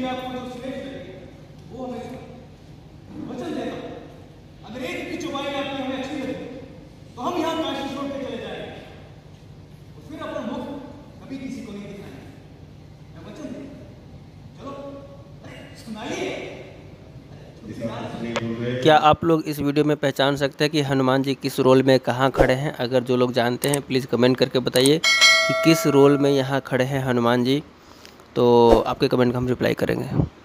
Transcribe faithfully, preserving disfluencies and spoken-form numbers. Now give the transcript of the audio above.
विधि आपको जो श्रेष्ठ लगे वो हमें वचन देता हूं। अगर एक की चौपाई आपको हमें अच्छी लगे तो हम यहाँ काशी छोड़ के चले जाएंगे और फिर अपना मुख कभी किसी को नहीं दिखाएंगे। मैं वचन दे, चलो अरे सुनाइए। क्या आप लोग इस वीडियो में पहचान सकते हैं कि हनुमान जी किस रोल में कहाँ खड़े हैं? अगर जो लोग जानते हैं प्लीज़ कमेंट करके बताइए कि किस रोल में यहाँ खड़े हैं हनुमान जी, तो आपके कमेंट का हम रिप्लाई करेंगे।